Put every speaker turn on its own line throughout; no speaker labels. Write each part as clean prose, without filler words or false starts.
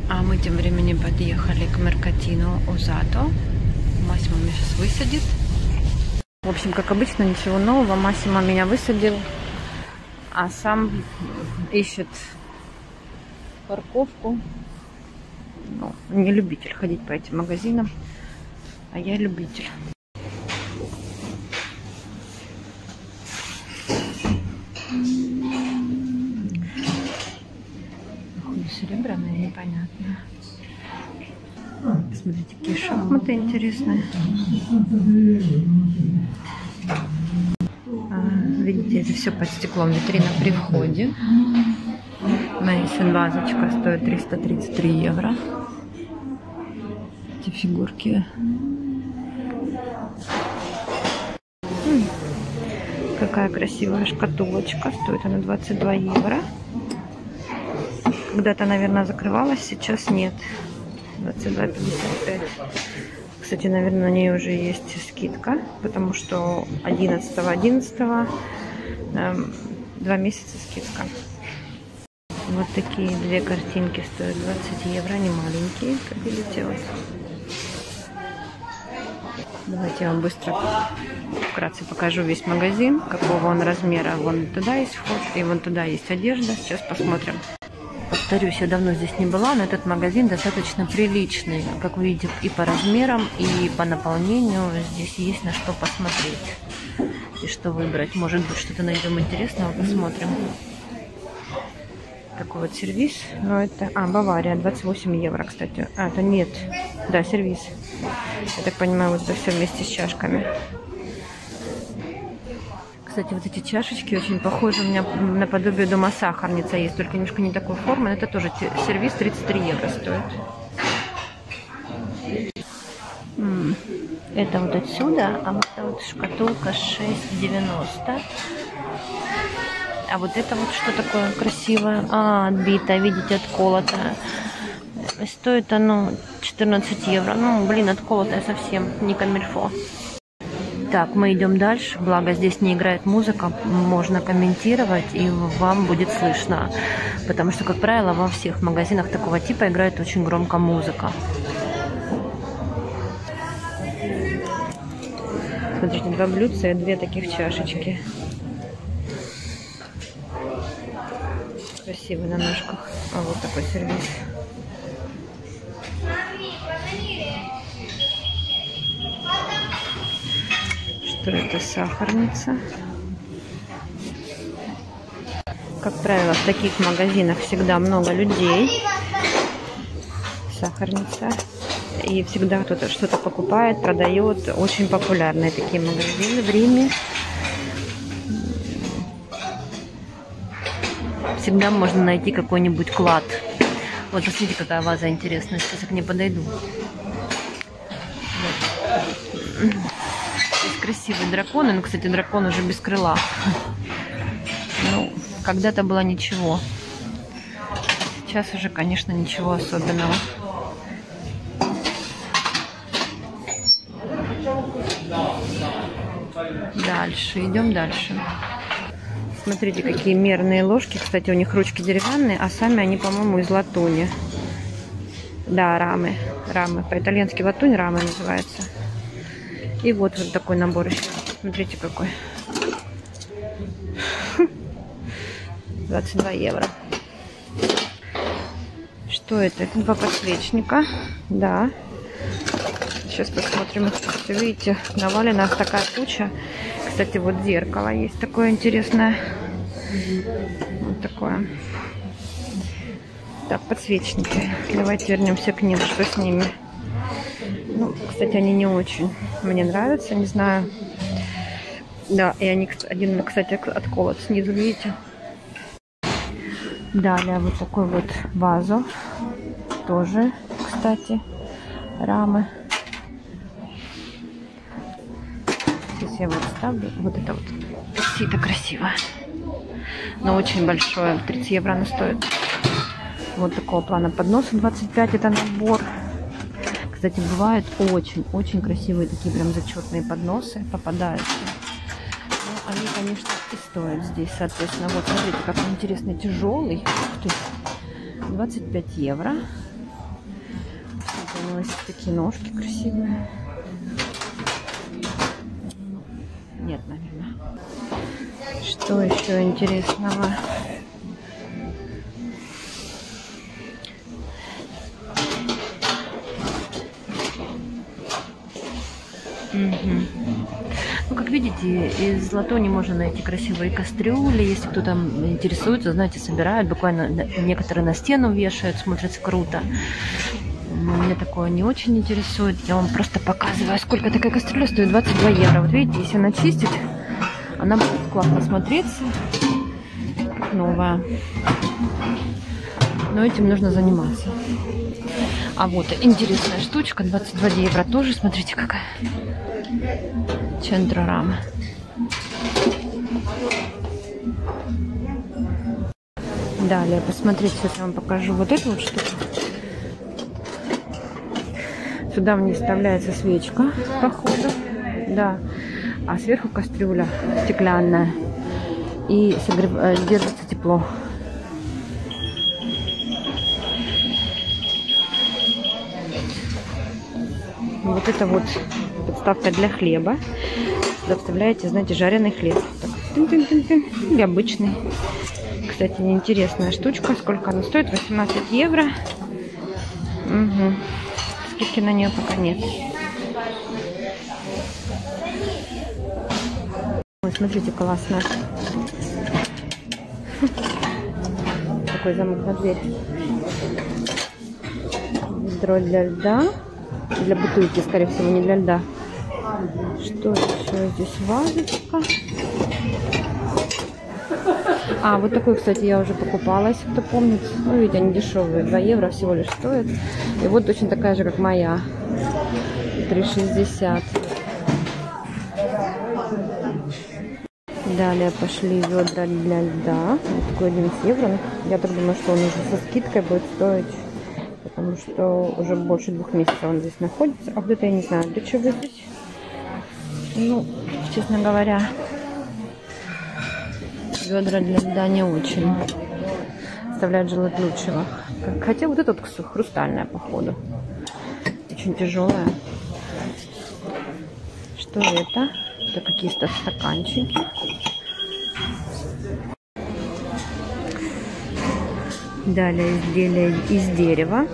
А мы тем временем подъехали к Меркатино Озато. Массимо меня сейчас высадит. В общем, как обычно, ничего нового. Массимо меня высадил, а сам ищет парковку. Ну, не любитель ходить по этим магазинам, а я любитель. Серебряная, непонятная. Смотрите, какие шахматы интересные. Видите, это все под стеклом. Витрина при входе. Мейсон вазочка стоит 333 евро. Эти фигурки. Какая красивая шкатулочка. Стоит она 22 евро. Когда-то, наверное, закрывалась, сейчас нет. 22,55. Кстати, наверное, на ней уже есть скидка, потому что 11.11 2 месяца скидка. Вот такие две картинки стоят 20 евро, они маленькие, как видите. Вот. Давайте я вам быстро вкратце покажу весь магазин, какого он размера. Вон туда есть вход, и вон туда есть одежда. Сейчас посмотрим. Повторюсь, я давно здесь не была, но этот магазин достаточно приличный. Как вы видите, и по размерам, и по наполнению здесь есть на что посмотреть. И что выбрать. Может быть, что-то найдем интересного, посмотрим. Такой вот сервиз. Но это... Бавария, 28 евро, кстати. Это нет. Да, сервиз. Я так понимаю, вот это все вместе с чашками. Кстати, вот эти чашечки очень похожи у меня наподобие дома сахарница есть, только немножко не такой формы. Это тоже сервиз, 33 евро стоит. Это вот отсюда, а вот эта вот шкатулка 6,90. А вот это вот что такое красивое? Отбитое, видите, отколотое. Стоит оно 14 евро. Ну, блин, отколотое совсем, не камильфо. Так, мы идем дальше, благо здесь не играет музыка, можно комментировать и вам будет слышно, потому что, как правило, во всех магазинах такого типа играет очень громко музыка. Смотрите, 2 блюдца и 2 таких чашечки. Красивый на ножках. А вот такой сервиз. Это сахарница. Как правило, в таких магазинах всегда много людей. Сахарница. И всегда кто-то что-то покупает, продает. Очень популярные такие магазины в Риме. Всегда можно найти какой-нибудь клад. Вот посмотрите, какая ваза интересная. Сейчас я к ней подойду. Красивые драконы, но, кстати, дракон уже без крыла. Ну, когда-то было ничего. Сейчас уже, конечно, ничего особенного. Дальше, идем дальше. Смотрите, какие мерные ложки. Кстати, у них ручки деревянные, а сами они, по-моему, из латуни. Да, рамы. Рамы. По-итальянски латунь рамы называется. И вот такой набор еще. Смотрите, какой. 22 евро. Что это? Это 2 подсвечника. Да. Сейчас посмотрим. Видите, навалена такая куча. Кстати, вот зеркало есть такое интересное. Вот такое. Так, подсвечники. Давайте вернемся к ним. Что с ними? Ну, кстати, они не очень мне нравятся, не знаю. Да, и они, один, кстати, отколот снизу, видите? Далее вот такой вот вазу. Тоже, кстати, рамы. Сейчас я вот ставлю. Вот это вот. Это красиво. Но очень большое. 30 евро она стоит. Вот такого плана подноса 25. Это набор. Кстати, бывают очень-очень красивые такие прям зачетные подносы попадаются. Но они, конечно, и стоят здесь, соответственно. Вот, смотрите, какой интересный, тяжелый. 25 евро. носит такие ножки красивые. Нет, наверное. Что еще интересного? Ну, как видите, из латуни можно найти красивые кастрюли. Если кто там интересуется, знаете, собирают. Буквально некоторые на стену вешают, смотрится круто. Но меня такое не очень интересует. Я вам просто показываю, сколько такая кастрюля стоит. 22 евро. Вот видите, если она чистить, она будет классно смотреться, как новая. Но этим нужно заниматься. А вот интересная штучка, 22 евро тоже. Смотрите, какая. Центрорама. Далее, посмотрите, сейчас я вам покажу вот эту вот штуку. Сюда вниз вставляется свечка, походу. Да. А сверху кастрюля стеклянная. И держится тепло. Вот это вот подставка для хлеба. Сюда вставляете, знаете, жареный хлеб. Так, и обычный. Кстати, интересная штучка. Сколько она стоит? 18 евро. Угу. Скидки на нее пока нет. Ой, смотрите, классно. Такой замок на дверь. Ведро для льда. Для бутылки, скорее всего, не для льда. Что еще здесь? Вазочка. А, вот такой, кстати, я уже покупала, если кто помнит. Ну, видите, они дешевые. 2 евро всего лишь стоят. И вот точно такая же, как моя. 3,60. Далее пошли ведра для льда. Вот такой 11 евро. Я так думаю, что он уже со скидкой будет стоить. Потому что уже больше 2 месяцев он здесь находится. А где-то я не знаю, для чего здесь. Ну, честно говоря, ведра для льда не очень. Оставляют желать лучшего. Хотя вот это вот хрустальная, походу. Очень тяжелая. Что это? Это какие-то стаканчики. Далее изделия из дерева.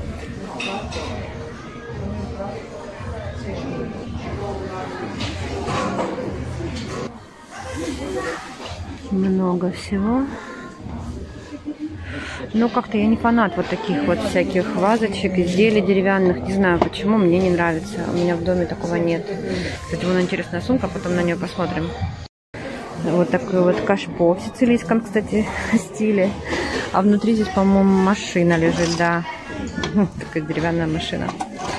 Много всего. Но как-то я не фанат вот таких вот всяких вазочек, изделий деревянных. Не знаю почему, мне не нравится. У меня в доме такого нет. Кстати, вон интересная сумка, потом на нее посмотрим. Вот такой вот кашпо в сицилийском, кстати, стиле. А внутри здесь, по-моему, машина лежит, да. Такая деревянная машина.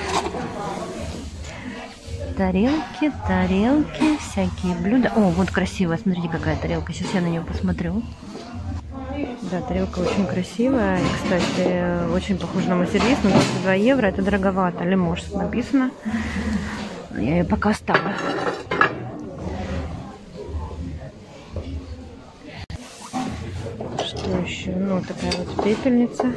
Тарелки, всякие блюда. О, вот красивая, смотрите, какая тарелка. Сейчас я на нее посмотрю. Да, тарелка очень красивая. И, кстати, очень похожа на мой сервис, но 22 евро это дороговато. Лимож написано. Я ее пока оставлю. Что еще? Ну, такая вот пепельница.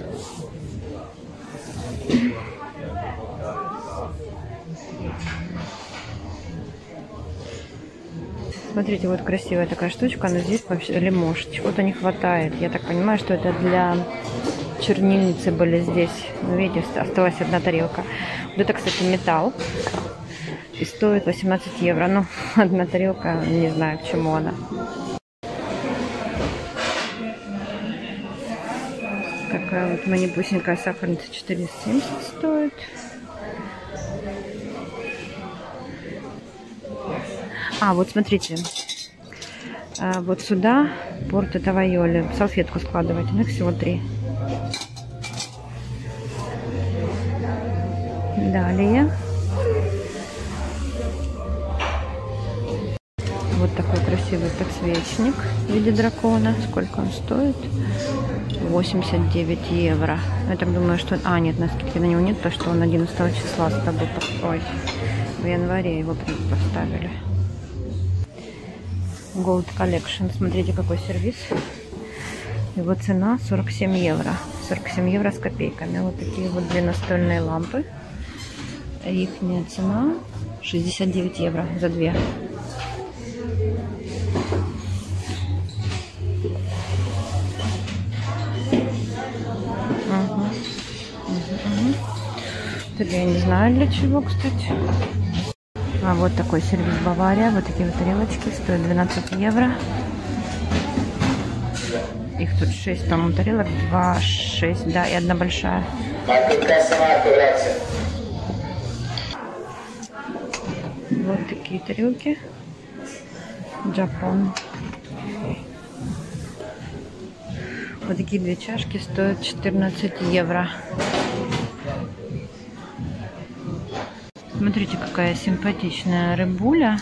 Смотрите, вот красивая такая штучка, но здесь вообще лимож. Чего-то не хватает. Я так понимаю, что это для чернильницы были здесь. Ну, видите, осталась одна тарелка. Вот это, кстати, металл. И стоит 18 евро. Ну, одна тарелка, не знаю, к чему она. Такая вот манипусенькая сахарница 4,70 стоит. А, вот смотрите, вот сюда порто тавайоли, салфетку складывать, их всего 3. Далее. Вот такой красивый подсвечник в виде дракона. Сколько он стоит? 89 евро. Я так думаю, что... А, нет, на скидке на него нет, потому что он 11 числа с тобой... Ой, в январе его поставили. Gold Collection. Смотрите, какой сервис. Его цена 47 евро. 47 евро с копейками. Вот такие вот две настольные лампы. Ихняя цена 69 евро за две. Это я не знаю для чего, кстати. А вот такой сервис Бавария. Вот такие вот тарелочки стоят 12 евро. Их тут 6, по-моему, тарелок. 2, 6, да, и одна большая. Вот такие тарелки. Джапон. Вот такие две чашки стоят 14 евро. Смотрите, какая симпатичная рыбуля.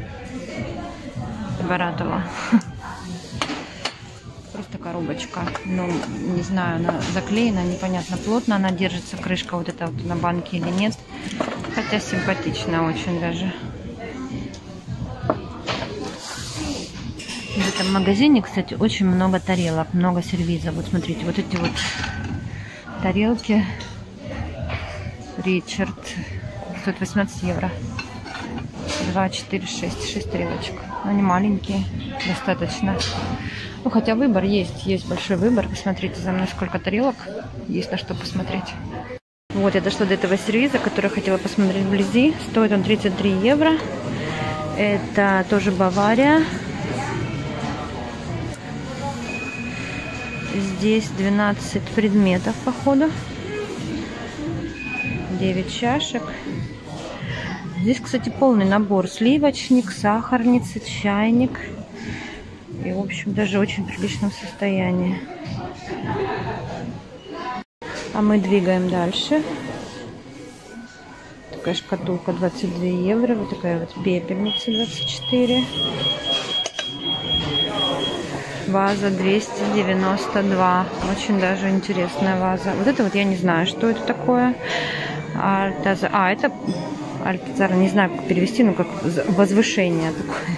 Баратова. Просто коробочка. Ну, не знаю, она заклеена, непонятно, плотно она держится, крышка вот эта вот на банке или нет. Хотя симпатичная очень даже. В этом магазине, кстати, очень много тарелок, много сервизов. Вот смотрите, вот эти вот тарелки. Ричард. Стоит 18 евро. 2, 4, 6 тарелочек. Они маленькие, достаточно. Ну, хотя выбор есть. Есть большой выбор. Посмотрите за мной, сколько тарелок. Есть на что посмотреть. Вот, я дошла до этого сервиза, который хотела посмотреть вблизи. Стоит он 33 евро. Это тоже Бавария. Здесь 12 предметов, походу. 9 чашек. Здесь, кстати, полный набор. Сливочник, сахарница, чайник. И, в общем, даже в очень приличном состоянии. А мы двигаем дальше. Такая шкатулка 22 евро. Вот такая вот пепельница 24. Ваза 292. Очень даже интересная ваза. Вот это вот я не знаю, что это такое. Альтазар. А, это Альтазар. Не знаю, как перевести, но как возвышение такое.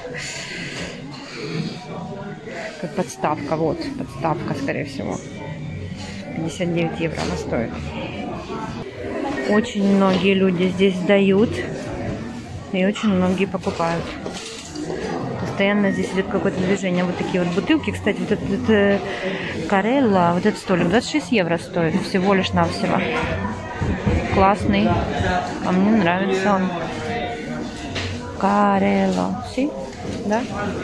Как подставка. Вот, подставка, скорее всего. 59 евро она стоит. Очень многие люди здесь сдают. И очень многие покупают. Постоянно здесь идет какое-то движение. Вот такие вот бутылки. Кстати, вот этот Карелла, вот этот столик 26 евро стоит. Всего лишь навсего. Классный. А мне нравится он. Карелла. Си? Да?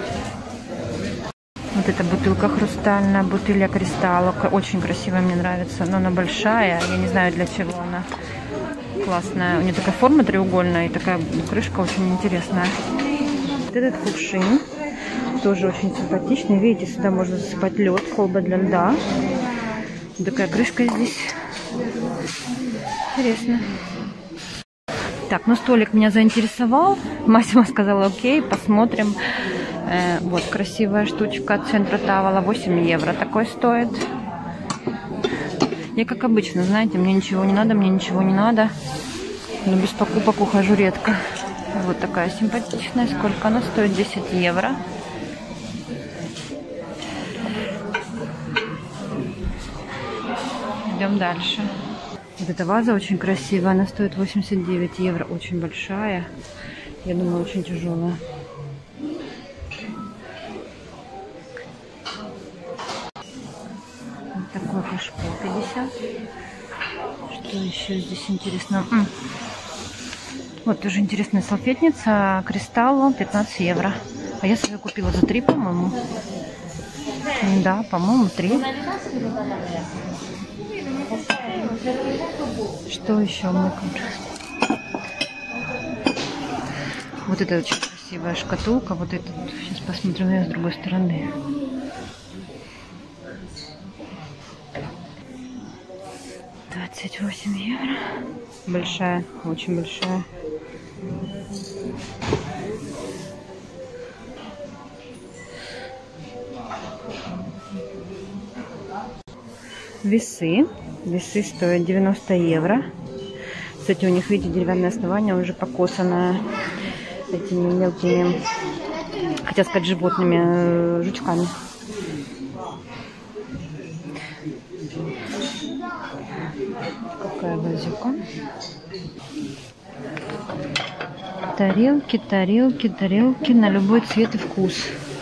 Вот эта бутылка хрустальная, бутылья кристалла. Очень красивая, мне нравится. Но она большая. Я не знаю, для чего она. Классная. У нее такая форма треугольная и такая крышка очень интересная. Вот этот кувшин тоже очень симпатичный. Видите, сюда можно засыпать лед, колба для льда. Такая крышка здесь. Интересно. Так, ну столик меня заинтересовал. Массимо сказала, окей, посмотрим. Вот красивая штучка от центра Тавола. 8 евро такой стоит. Я как обычно, знаете, мне ничего не надо, мне ничего не надо. Но без покупок ухожу редко. Вот такая симпатичная. Сколько она стоит? 10 евро. Идем дальше. Вот эта ваза очень красивая. Она стоит 89 евро. Очень большая. Я думаю, очень тяжелая. Вот такой кашпо 50. Что еще здесь интересно? Вот тоже интересная салфетница. Кристалло 15 евро. А я себе купила за 3, по-моему. Да, по-моему, 3. Что еще мне кажется? Вот это очень красивая шкатулка. Вот это. Сейчас посмотрим ее с другой стороны. $28 евро. Большая, очень большая. Весы. Весы стоят 90 евро. Кстати, у них, видите, деревянное основание уже покосанное этими мелкими, хотел сказать, животными, жучками. такая вазюка. Тарелки, тарелки, тарелки на любой цвет и вкус.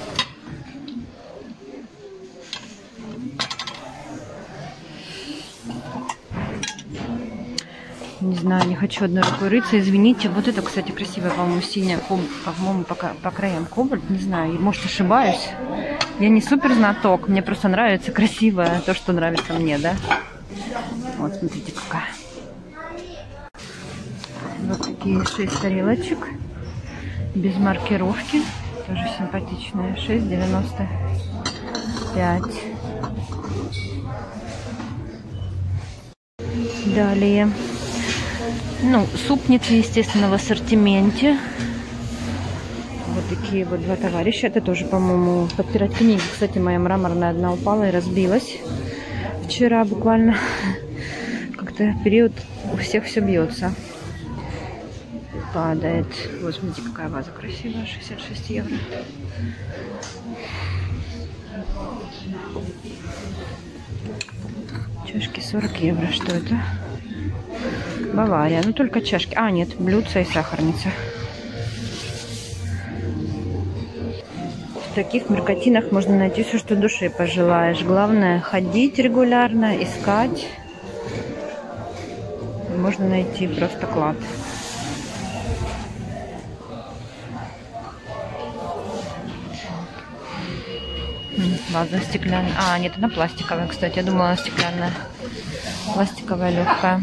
Не знаю, не хочу одной рукой рыться, извините. Вот это, кстати, красивая, по-моему, синяя, по-моему, по краям кобальт. Не знаю, может, ошибаюсь. Я не супер знаток, мне просто нравится красивое, то, что нравится мне, да? Вот, смотрите, какая. Вот такие 6 тарелочек, без маркировки, тоже симпатичные. 6,95. Далее. Ну, супницы, естественно, в ассортименте. Вот такие вот два товарища. Это тоже, по-моему, подпирать книги. Кстати, моя мраморная одна упала и разбилась. Вчера буквально. Как-то период у всех все бьется. Падает. Вот, смотрите, какая ваза красивая. 66 евро. Чашки 40 евро. Что это? Бавария. Ну, только чашки. А, нет, блюдца и сахарница. В таких меркатинах можно найти все, что душе пожелаешь. Главное, ходить регулярно, искать. Можно найти просто клад. Ваза стеклянная. А, нет, она пластиковая, кстати. Я думала, она стеклянная. Пластиковая, легкая.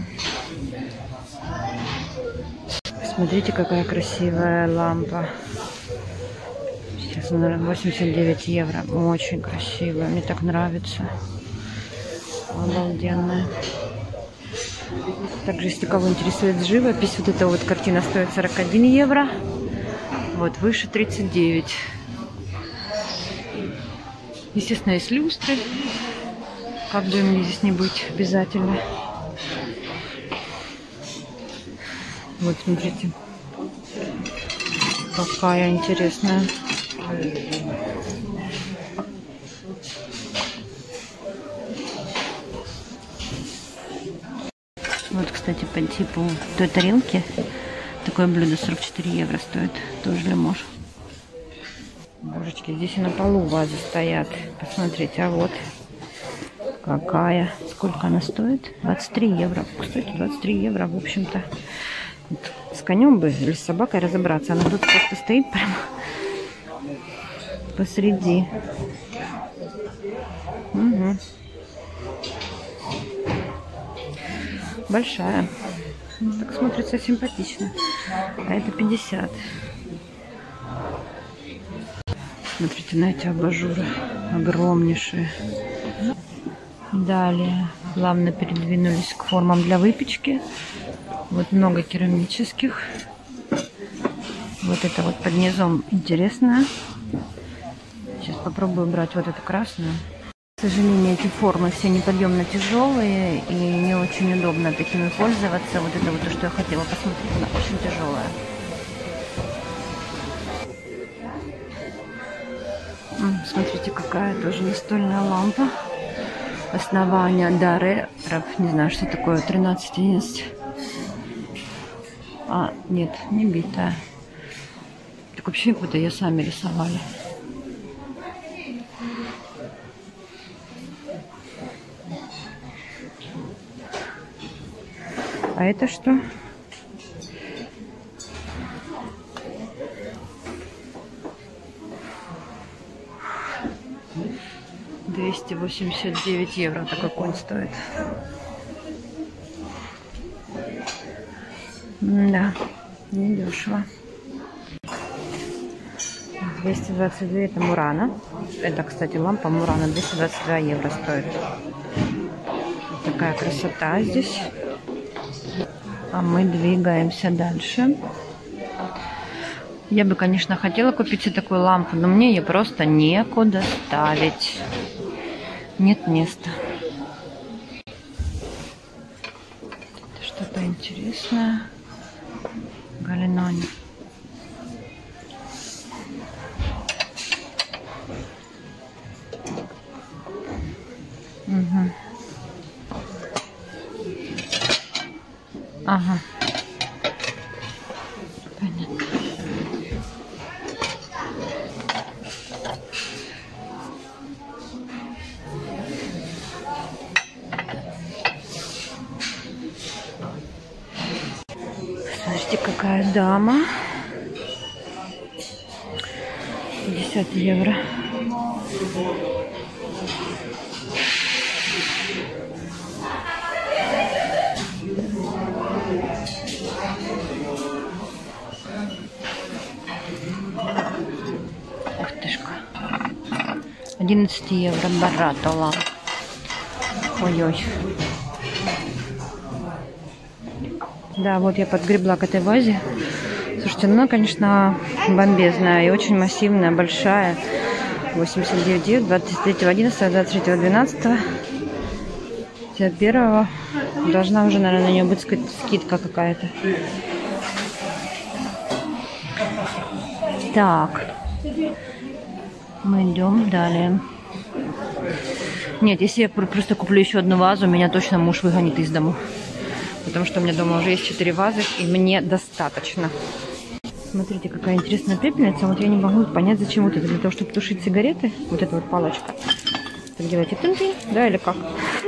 Смотрите, какая красивая лампа. Сейчас она 89 евро. Очень красивая. Мне так нравится. Обалденная. Также, если кого интересует живопись, вот эта вот картина стоит 41 евро. Вот, выше 39. Естественно, есть люстры. Как бы мне здесь не быть обязательно. Вот, смотрите. Какая интересная. Вот, кстати, по типу той тарелки такое блюдо 44 евро стоит. Тоже лимож. Божечки, здесь и на полу вазы стоят. Посмотрите, а вот какая. Сколько она стоит? 23 евро. Кстати, 23 евро, в общем-то. С конем бы или с собакой разобраться. Она тут просто стоит прямо посреди. Угу. Большая. Так смотрится симпатично. А это 50. Смотрите на эти абажуры. Огромнейшие. Далее плавно передвинулись к формам для выпечки. Вот много керамических. Вот это вот под низом интересное. Сейчас попробую брать вот эту красную. К сожалению, эти формы все неподъемно тяжелые и не очень удобно такими пользоваться. Вот это вот то, что я хотела посмотреть, она очень тяжелая. Смотрите, какая тоже настольная лампа. Основание Дареров. Не знаю, что такое. 13 А, нет, не битая. Так вообще как будто ее сами рисовали. А это что? €289 такой конь стоит. Да, недешево. 222 это Мурана. Это, кстати, лампа Мурана. 222 евро стоит. Такая красота здесь. А мы двигаемся дальше. Я бы, конечно, хотела купить себе такую лампу, но мне ее просто некуда ставить. Нет места. Что-то интересное. Галинони. Угу. Ага. Понятно. Смотрите, какая дама. 50 евро. Ух тышка. 11 евро баратола. Ой-ой. Да, вот я подгребла к этой вазе. Слушайте, ну, конечно, бомбезная и очень массивная, большая. 89,9, 23.11, 23.12. 51 должна уже, наверное, на нее быть скидка какая-то. Так. Мы идем далее. Нет, если я просто куплю еще одну вазу, меня точно муж выгонит из дому. Потому что у меня дома уже есть 4 вазы, и мне достаточно. Смотрите, какая интересная пепельница. Вот я не могу понять, зачем вот это. Для того, чтобы тушить сигареты. Вот эта вот палочка. Так делаете тын-тын, да, или как?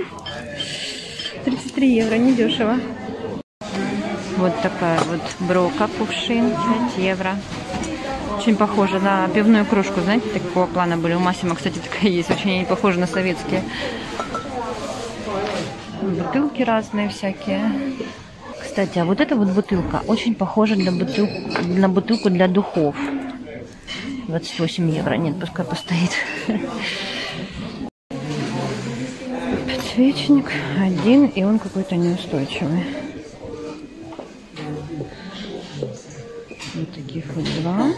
33 евро, недешево. Вот такая вот брока, кувшин, 5 евро. Очень похоже на пивную кружку, знаете, такого плана были. У Массима, кстати, такая есть. Очень похожа на советские. Бутылки разные всякие. Кстати, а вот эта вот бутылка очень похожа на бутылку для духов. 28 евро. Нет, пускай постоит. Подсвечник один, и он какой-то неустойчивый. Вот таких вот 2.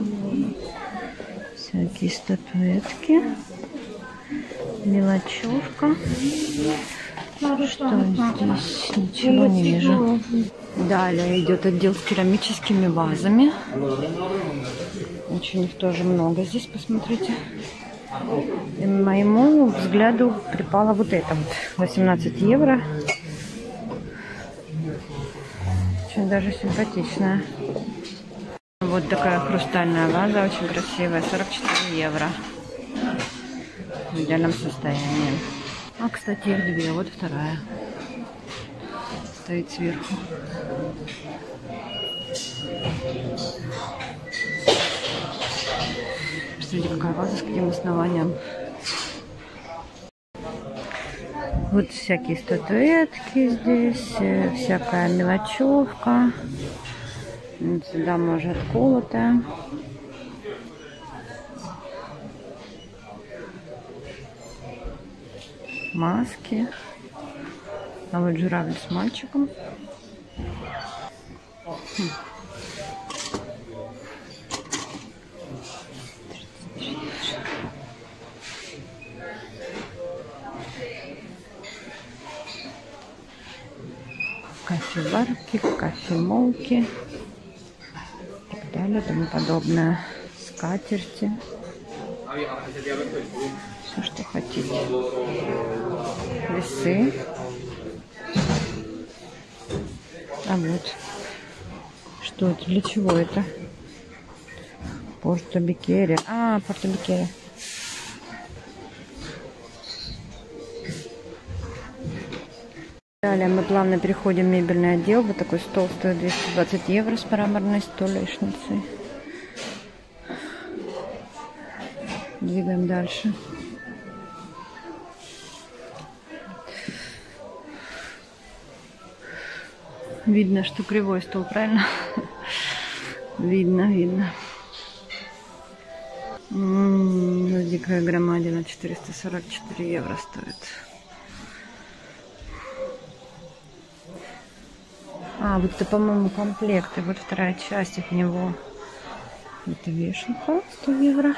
Всякие статуэтки. Мелочевка. Что здесь? Ничего не вижу. Далее идет отдел с керамическими вазами. Очень их тоже много здесь, посмотрите. И моему взгляду припала вот эта вот. 18 евро. Очень даже симпатичная. Вот такая хрустальная ваза, очень красивая. 44 евро. В идеальном состоянии. А, кстати, их 2. Вот вторая. Стоит сверху. Посмотрите, какая ваза, с каким основанием. Вот всякие статуэтки здесь. Всякая мелочевка. Вот сюда может отколотая. Маски. А вот журавль с мальчиком. Кофеварки, кофемолки и так далее, тому подобное. Скатерти. Все, что хотите. Весы. А вот. Что это? Для чего это? Порто-Биккери. А, Порто-Биккери. Далее мы плавно переходим в мебельный отдел. Вот такой стол стоит 220 евро с мраморной столешницей. Двигаем дальше. Видно, что кривой стол, правильно? Видно. Дикая громадина, 444 евро стоит. А, вот это, по-моему, комплект. И вот вторая часть от него. Это вешалка, 100 евро.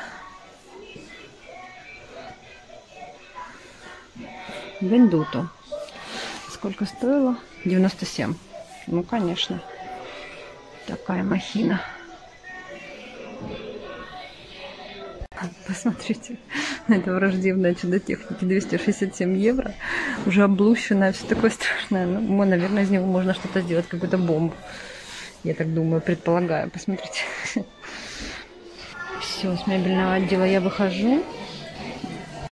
Вендуто. Сколько стоило? 97. Ну, конечно. Такая махина. Посмотрите.
Это враждебное чудо техники, 267 евро. Уже облущенное, все такое страшное. Ну, наверное, из него можно что-то сделать, какую-то бомбу. Я так думаю, предполагаю. Посмотрите. Все, с мебельного отдела я выхожу.